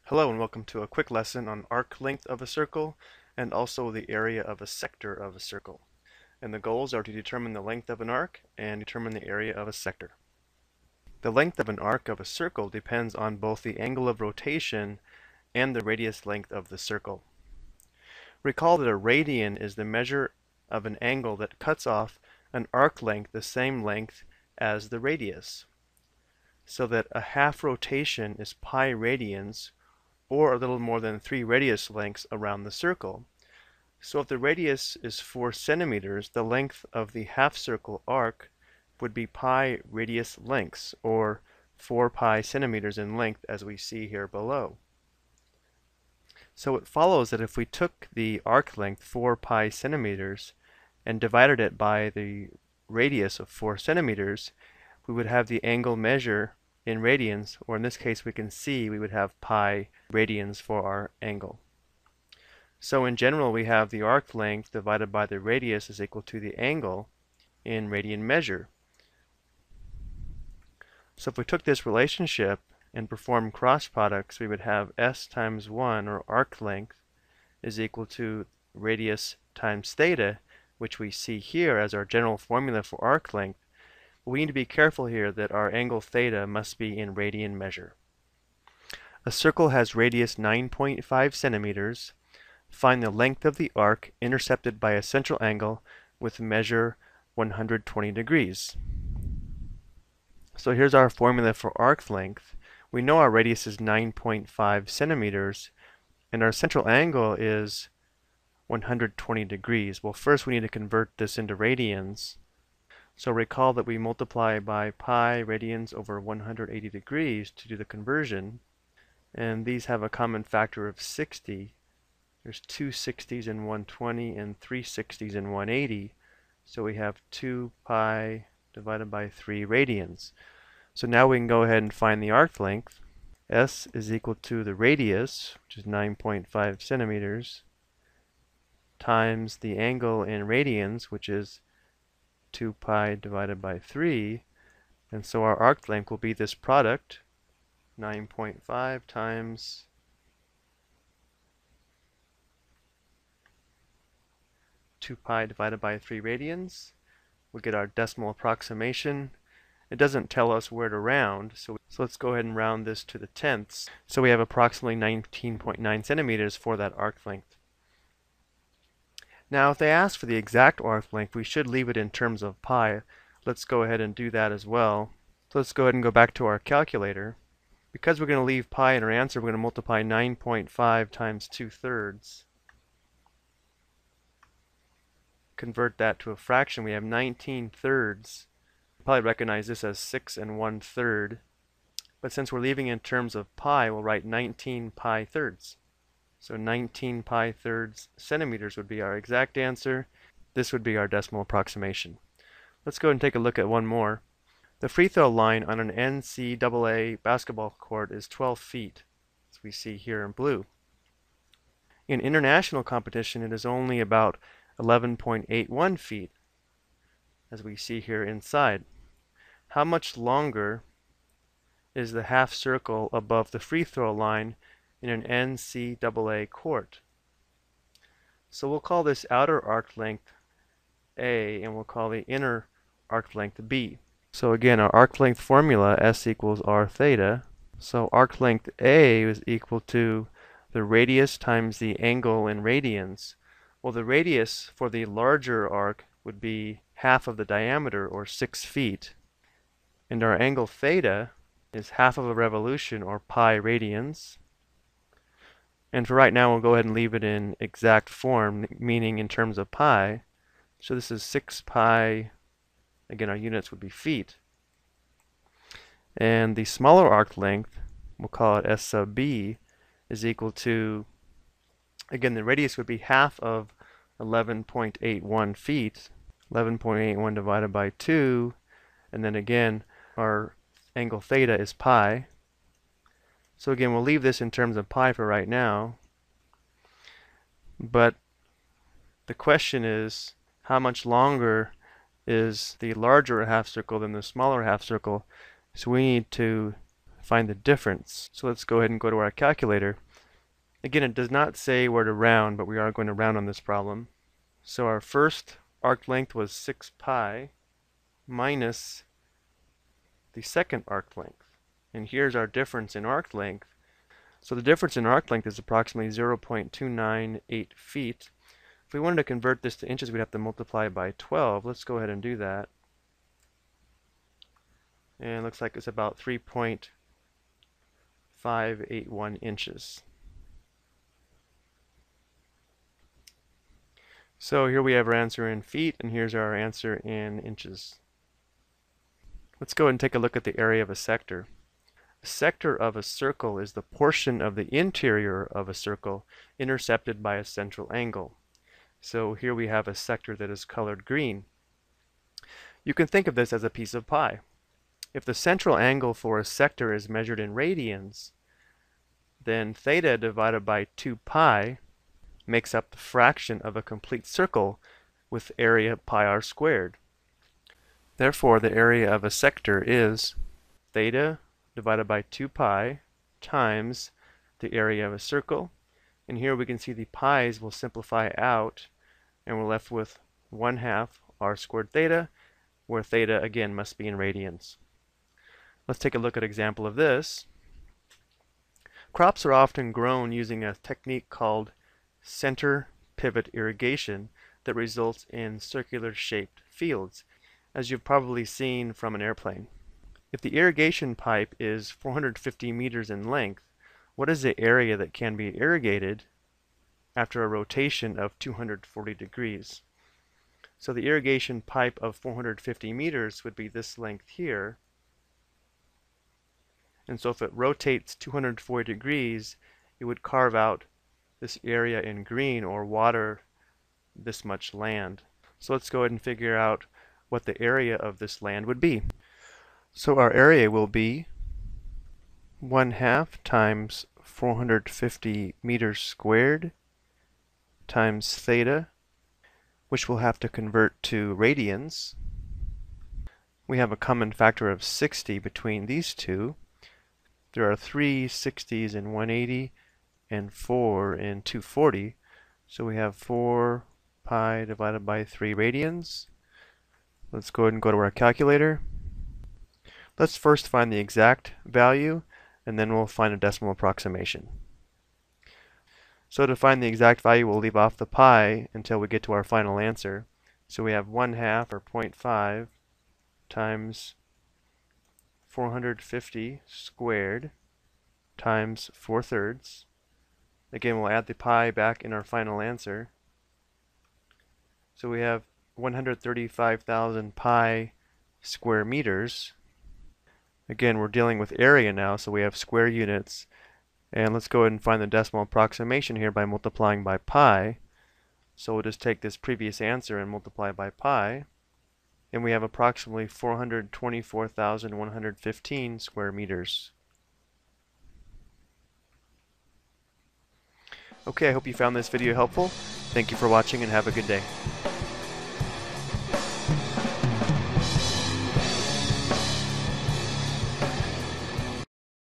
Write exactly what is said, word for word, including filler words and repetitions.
Hello and welcome to a quick lesson on arc length of a circle and also the area of a sector of a circle. And the goals are to determine the length of an arc and determine the area of a sector. The length of an arc of a circle depends on both the angle of rotation and the radius length of the circle. Recall that a radian is the measure of an angle that cuts off an arc length the same length as the radius, so that a half rotation is pi radians, or a little more than three radius lengths around the circle. So if the radius is four centimeters, the length of the half circle arc would be pi radius lengths, or four pi centimeters in length, as we see here below. So it follows that if we took the arc length four pi centimeters and divided it by the radius of four centimeters, we would have the angle measure in radians, or in this case we can see we would have pi radians for our angle. So in general we have the arc length divided by the radius is equal to the angle in radian measure. So if we took this relationship and performed cross products, we would have s times one, or arc length, is equal to radius times theta, which we see here as our general formula for arc length. We need to be careful here that our angle theta must be in radian measure. A circle has radius nine point five centimeters. Find the length of the arc intercepted by a central angle with measure one hundred twenty degrees. So here's our formula for arc length. We know our radius is nine point five centimeters and our central angle is one hundred twenty degrees. Well, first we need to convert this into radians. So recall that we multiply by pi radians over one hundred eighty degrees to do the conversion, and these have a common factor of sixty. There's two sixties in one hundred twenty and three sixties in one hundred eighty, so we have two pi divided by three radians. So now we can go ahead and find the arc length. S is equal to the radius, which is nine point five centimeters, times the angle in radians, which is two pi divided by three, and so our arc length will be this product, nine point five times two pi divided by three radians. We'll get our decimal approximation. It doesn't tell us where to round, so, so let's go ahead and round this to the tenths. So we have approximately nineteen point nine centimeters for that arc length. Now if they ask for the exact arc length, we should leave it in terms of pi. Let's go ahead and do that as well. So let's go ahead and go back to our calculator. Because we're going to leave pi in our answer, we're going to multiply nine point five times two thirds. Convert that to a fraction. We have nineteen thirds. You probably recognize this as six and one third. But since we're leaving in terms of pi, we'll write nineteen pi thirds. So nineteen pi thirds centimeters would be our exact answer. This would be our decimal approximation. Let's go ahead and take a look at one more. The free throw line on an N C double A basketball court is twelve feet, as we see here in blue. In international competition, it is only about eleven point eight one feet, as we see here inside. How much longer is the half circle above the free throw line in an N C double A court? So we'll call this outer arc length A, and we'll call the inner arc length B. So again, our arc length formula, S equals R theta. So arc length A is equal to the radius times the angle in radians. Well, the radius for the larger arc would be half of the diameter, or six feet. And our angle theta is half of a revolution, or pi radians. And for right now, we'll go ahead and leave it in exact form, meaning in terms of pi. So this is six pi, again our units would be feet. And the smaller arc length, we'll call it S sub B, is equal to, again the radius would be half of eleven point eight one feet, eleven point eight one divided by two, and then again our angle theta is pi. So again, we'll leave this in terms of pi for right now. But the question is, how much longer is the larger half circle than the smaller half circle? So we need to find the difference. So let's go ahead and go to our calculator. Again, it does not say where to round, but we are going to round on this problem. So our first arc length was six pi minus the second arc length. And here's our difference in arc length. So the difference in arc length is approximately zero point two nine eight feet. If we wanted to convert this to inches, we'd have to multiply by twelve. Let's go ahead and do that. And it looks like it's about three point five eight one inches. So here we have our answer in feet, and here's our answer in inches. Let's go ahead and take a look at the area of a sector. A sector of a circle is the portion of the interior of a circle intercepted by a central angle. So here we have a sector that is colored green. You can think of this as a piece of pie. If the central angle for a sector is measured in radians, then theta divided by two pi makes up the fraction of a complete circle with area pi r squared. Therefore, the area of a sector is theta divided by two pi times the area of a circle. And here we can see the pi's will simplify out, and we're left with one half r squared theta, where theta again must be in radians. Let's take a look at an example of this. Crops are often grown using a technique called center pivot irrigation that results in circular shaped fields, as you've probably seen from an airplane. If the irrigation pipe is four hundred fifty meters in length, what is the area that can be irrigated after a rotation of two hundred forty degrees? So the irrigation pipe of four hundred fifty meters would be this length here. And so if it rotates two hundred forty degrees, it would carve out this area in green or water this much land. So let's go ahead and figure out what the area of this land would be. So our area will be one half times four hundred fifty meters squared times theta, which we'll have to convert to radians. We have a common factor of sixty between these two. There are three sixties in one eighty and four in two forty. So we have four pi divided by three radians. Let's go ahead and go to our calculator. Let's first find the exact value, and then we'll find a decimal approximation. So to find the exact value, we'll leave off the pi until we get to our final answer. So we have one half, or zero point five, times four hundred fifty squared times four thirds. Again, we'll add the pi back in our final answer. So we have one hundred thirty-five thousand pi square meters. Again, we're dealing with area now, so we have square units. And let's go ahead and find the decimal approximation here by multiplying by pi. So we'll just take this previous answer and multiply by pi. And we have approximately four hundred twenty-four thousand one hundred fifteen square meters. Okay, I hope you found this video helpful. Thank you for watching and have a good day.